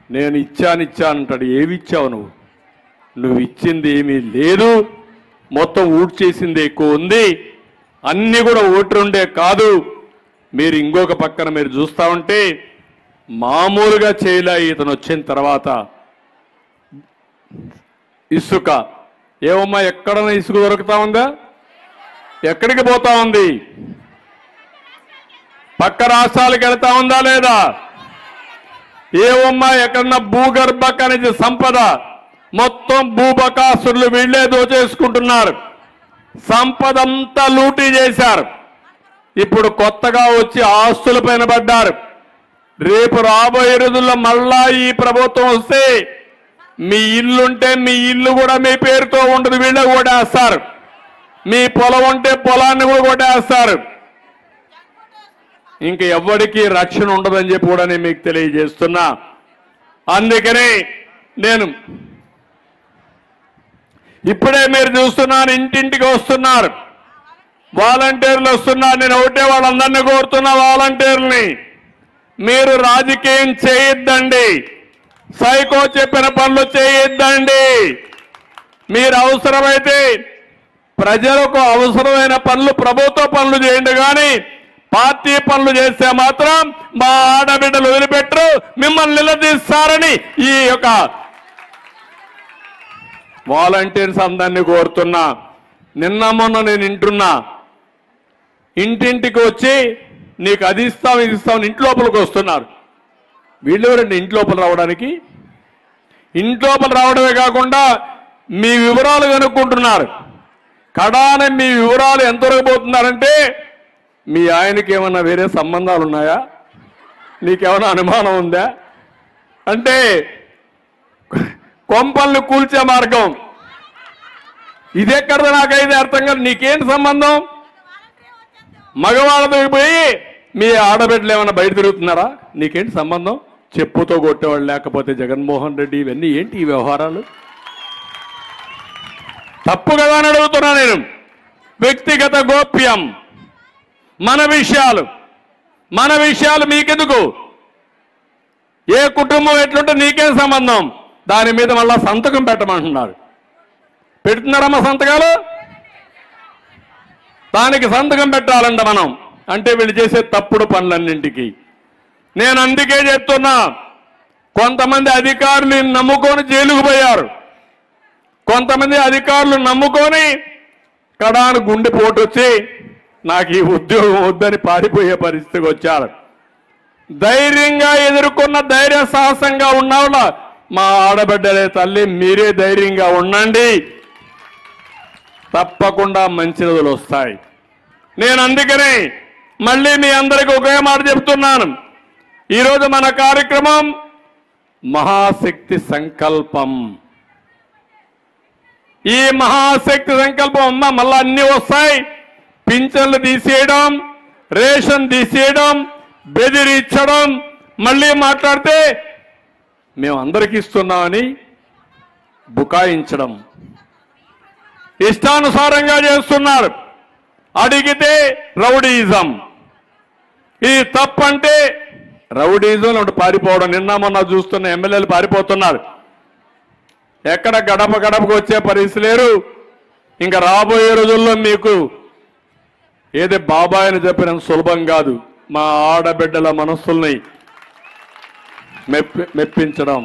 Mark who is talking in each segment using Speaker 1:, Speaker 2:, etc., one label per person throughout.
Speaker 1: నేను ఇచ్చానంటాడు. ఏమి ఇచ్చావు నువ్వు ఇచ్చింది ఏమీ లేదు. మొత్తం ఊడ్చేసింది ఎక్కువ ఉంది. అన్నీ కూడా ఓట్లుండే కాదు. మీరు ఇంకొక పక్కన మీరు చూస్తూ ఉంటే మామూలుగా చేయలే. ఇతను వచ్చిన తర్వాత ఇసుక ఏమమ్మా ఎక్కడన్నా ఇసుక దొరుకుతా ఉందా? ఎక్కడికి పోతా ఉంది? పక్క రాష్ట్రాలకు వెళ్తా ఉందా లేదా? ఏమమ్మా ఎక్కడన్నా భూగర్భ ఖనిజ సంపద మొత్తం భూబకాసురులు వీళ్లే దోచేసుకుంటున్నారు. సంపద అంతా లూటీ చేశారు. ఇప్పుడు కొత్తగా వచ్చి ఆస్తుల పైన పడ్డారు. రేపు రాబోయే రోజుల్లో మళ్ళా ఈ ప్రభుత్వం వస్తే మీ ఇల్లుంటే మీ ఇల్లు కూడా మీ పేరుతో ఉండదు, వీళ్ళే కొట్టేస్తారు. మీ పొలం ఉంటే పొలాన్ని కూడా కొట్టేస్తారు. ఇంక ఎవ్వడికి రక్షణ ఉండదని చెప్పి కూడా నేను మీకు తెలియజేస్తున్నా. అందుకని నేను ఇప్పుడే మీరు చూస్తున్నారు, ఇంటింటికి వస్తున్నారు వాలంటీర్లు వస్తున్నారు. నేను ఒకటే వాళ్ళందరినీ కోరుతున్నా, వాలంటీర్ని మీరు రాజకీయం చేయొద్దండి, సైకో చెప్పిన పనులు చేయొద్దండి. మీరు అవసరమైతే ప్రజలకు అవసరమైన పనులు ప్రభుత్వ పనులు చేయండి, కానీ పార్టీ పనులు చేస్తే మాత్రం మా ఆడబిడ్డలు వదిలిపెట్టరు, మిమ్మల్ని నిలదీస్తారని ఈ యొక్క వాలంటీర్స్ అందరినీ కోరుతున్నా. నిన్న మొన్న నేను వింటున్నా, ఇంటింటికి వచ్చి నీకు అది ఇస్తాం ఇది ఇస్తాం ఇంటి లోపలికి వస్తున్నారు. వీళ్ళెవరండి ఇంటి లోపల రావడానికి? ఇంటి లోపల రావడమే కాకుండా మీ వివరాలు కనుక్కుంటున్నారు. కడాన మీ వివరాలు ఎంతవరకు పోతున్నారంటే మీ ఆయనకి ఏమన్నా వేరే సంబంధాలు ఉన్నాయా, నీకేమైనా అనుమానం ఉందా అంటే కొంపల్ని కూల్చే మార్గం ఇదెక్కడదో నాకైతే అర్థం కాదు. నీకేం సంబంధం? మగవాళ్ళతో పోయి మీ ఆడబిడ్డలు ఏమైనా బయట తిరుగుతున్నారా? నీకేంటి సంబంధం? చెప్పుతో కొట్టేవాళ్ళు లేకపోతే జగన్మోహన్ రెడ్డి, ఇవన్నీ ఏంటి ఈ వ్యవహారాలు? తప్పు కదా అని అడుగుతున్నా నేను. వ్యక్తిగత గోప్యం, మన విషయాలు మీకెందుకు? ఏ కుటుంబం ఎట్లుంటే నీకేం సంబంధం? దాని మీద మళ్ళా సంతకం పెట్టమంటున్నారు. పెడుతున్నారమ్మా సంతకాలు? దానికి సంతకం పెట్టాలంట మనం. అంటే వీళ్ళు చేసే తప్పుడు పనులన్నింటికి. నేను అందుకే చెప్తున్నా, కొంతమంది అధికారులు నమ్ముకొని జైలుకు పోయారు, కొంతమంది అధికారులు నమ్ముకొని కడాను గుండెపోటు వచ్చి నాకు ఈ ఉద్యోగం వద్దని పారిపోయే పరిస్థితికి వచ్చారు. ధైర్యంగా ఎదుర్కొన్న ధైర్య సాహసంగా ఉన్నవాళ్ళ మా ఆడబిడ్డలే తల్లి, మీరే ధైర్యంగా ఉండండి, తప్పకుండా మంచి రోజులు వస్తాయి. నేను అందుకనే మళ్ళీ మీ అందరికీ ఒకే మాట చెప్తున్నాను. ఈరోజు మన కార్యక్రమం మహాశక్తి సంకల్పం. ఈ మహాశక్తి సంకల్పం అమ్మ మళ్ళా అన్ని వస్తాయి. పింఛన్లు తీసేయడం, రేషన్ తీసేయడం, బెదిరించడం, మళ్ళీ మాట్లాడితే మేము అందరికి ఇస్తున్నామని బుకాయించడం, ఇష్టానుసారంగా చేస్తున్నారు. అడిగితే రౌడీయిజం. ఈ తప్పంటే రౌడీయిజం ఒకటి పారిపోవడం. నిన్న మొన్న చూస్తున్న ఎమ్మెల్యేలు పారిపోతున్నారు. ఎక్కడ గడప గడపకు వచ్చే పరిస్థితి లేరు. ఇంకా రాబోయే రోజుల్లో మీకు ఏదే బాబాయిని చెప్పినంత సులభం కాదు. మా ఆడబిడ్డల మనస్సుల్ని మెప్పించడం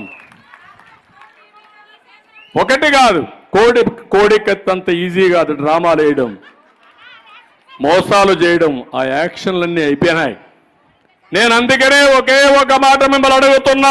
Speaker 1: ఒకటి కాదు, కోడికెత్తంత ఈజీ కాదు. డ్రామాలు వేయడం, మోసాలు చేయడం, ఆ యాక్షన్లన్నీ అయిపోయినాయి. నేను అందుకనే ఒకే ఒక మాట మిమ్మల్ని అడుగుతున్నా.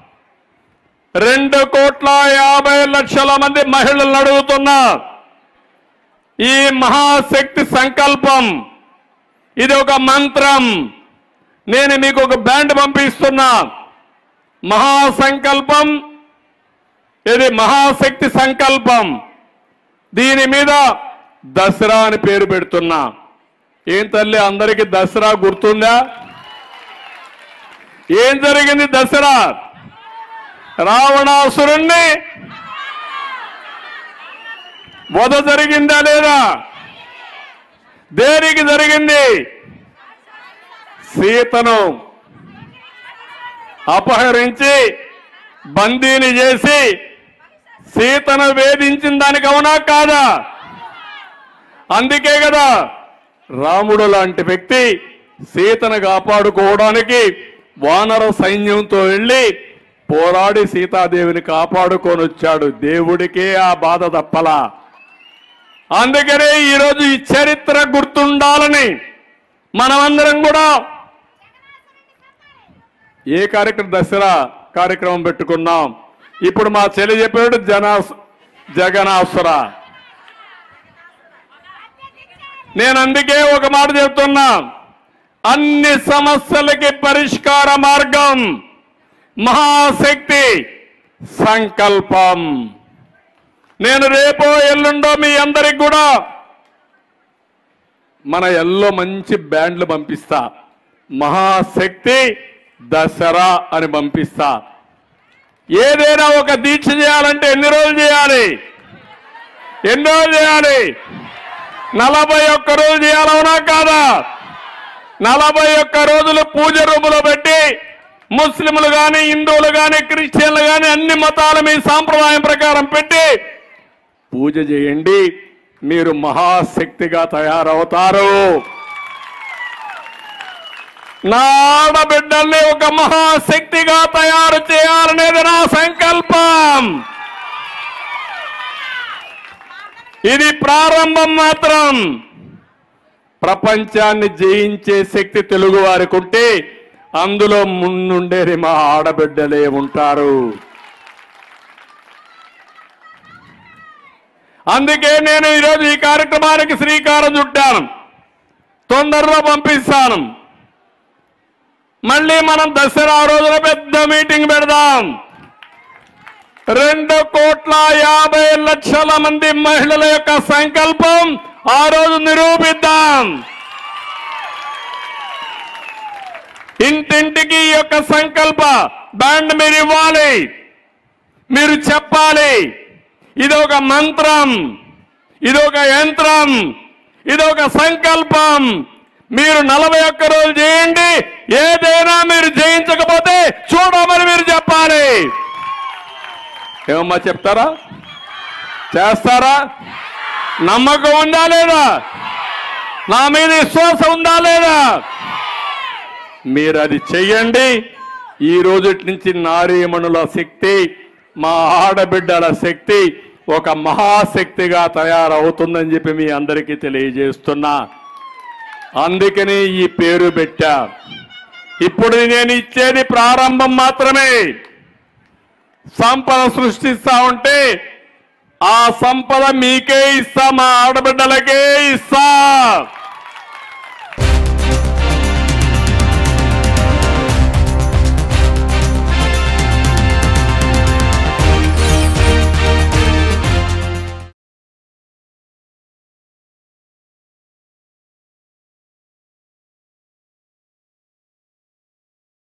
Speaker 1: 2,50,00,000 మంది మహిళలను అడుగుతున్నా. ఈ మహాశక్తి సంకల్పం ఇది ఒక మంత్రం. నేను మీకు ఒక బ్యాండ్ పంపిస్తున్నా. మహాసంకల్పం, ఇది మహాశక్తి సంకల్పం. దీని మీద దసరా అని పేరు పెడుతున్నా. ఏం తల్లి అందరికీ దసరా గుర్తుందా? ఏం జరిగింది దసరా? రావణాసురుణ్ణి వధ జరిగిందా లేదా? దేనికి జరిగింది? సీతను అపహరించి బందీని చేసి సీతను వేధించిన దానికి అవునా కాదా? అందుకే కదా రాముడు లాంటి వ్యక్తి సీతను కాపాడుకోవడానికి వానర సైన్యంతో వెళ్ళి పోరాడి సీతాదేవిని కాపాడుకొని వచ్చాడు. దేవుడికే ఆ బాధ తప్పలా. అందుకనే ఈరోజు ఈ చరిత్ర గుర్తుండాలని మనమందరం కూడా ఏ కార్యక్రమం దసరా కార్యక్రమం పెట్టుకున్నాం. ఇప్పుడు మా చెల్లి చెప్పాడు జగనాసుర. నేను అందుకే ఒక మాట చెప్తున్నా, అన్ని సమస్యలకి పరిష్కార మార్గం మహాశక్తి సంకల్పం. నేను రేపో ఎల్లుండో మీ అందరికి కూడా మన ఎల్లో మంచి బ్యాండ్లు పంపిస్తా. మహాశక్తి దసరా అని పంపిస్తా. ఏదైనా ఒక దీక్ష చేయాలంటే ఎన్ని రోజులు చేయాలి? 41 రోజులు చేయాలవునా కాదా? 41 రోజులు పూజ రూములో పెట్టి ముస్లింలు కానీ, హిందువులు కానీ, క్రిస్టియన్లు కానీ అన్ని మతాల మీ సాంప్రదాయం ప్రకారం పెట్టి పూజ చేయండి. మీరు మహాశక్తిగా తయారవుతారు. నా ఆడబిడ్డల్ని ఒక మహాశక్తిగా తయారు చేయాలనేది నా సంకల్పం. ఇది ప్రారంభం మాత్రం. ప్రపంచాన్ని జయించే శక్తి తెలుగు వారికి ఉంటే అందులో ముందుండేది మా ఆడబిడ్డలే ఉంటారు. అందుకే నేను ఈరోజు ఈ కార్యక్రమానికి శ్రీకారం చుట్టాను. తొందరలో పంపిస్తాను. మళ్ళీ మనం దసరా రోజున పెద్ద మీటింగ్ పెడదాం. 2,50,00,000 మంది మహిళల యొక్క సంకల్పం ఆ రోజు నిరూపిద్దాం. ఇంటింటికి ఈ యొక్క సంకల్ప బ్యాండ్ మీరు ఇవ్వాలి, మీరు చెప్పాలి. ఇది ఒక మంత్రం, ఇది ఒక యంత్రం, ఇది ఒక సంకల్పం. మీరు 41 రోజులు చేయండి. ఏదైనా మీరు జయించకపోతే చూడమని మీరు చెప్పాలి. ఏమమ్మా చెప్తారా? చేస్తారా? నమ్మకం ఉందా లేదా? నా మీద విశ్వాసం ఉందా లేదా? మీరు అది చెయ్యండి. ఈ రోజు నుంచి నారీమణుల శక్తి, మా ఆడబిడ్డల శక్తి ఒక మహాశక్తిగా తయారవుతుందని చెప్పి మీ అందరికీ తెలియజేస్తున్నా. అందుకని ఈ పేరు పెట్టా. ఇప్పుడు నేను ఇచ్చేది ప్రారంభం మాత్రమే. సంపద సృష్టిస్తా ఉంటే ఆ సంపద మీకే ఇస్తా, మా ఆడబిడ్డలకే ఇస్తా.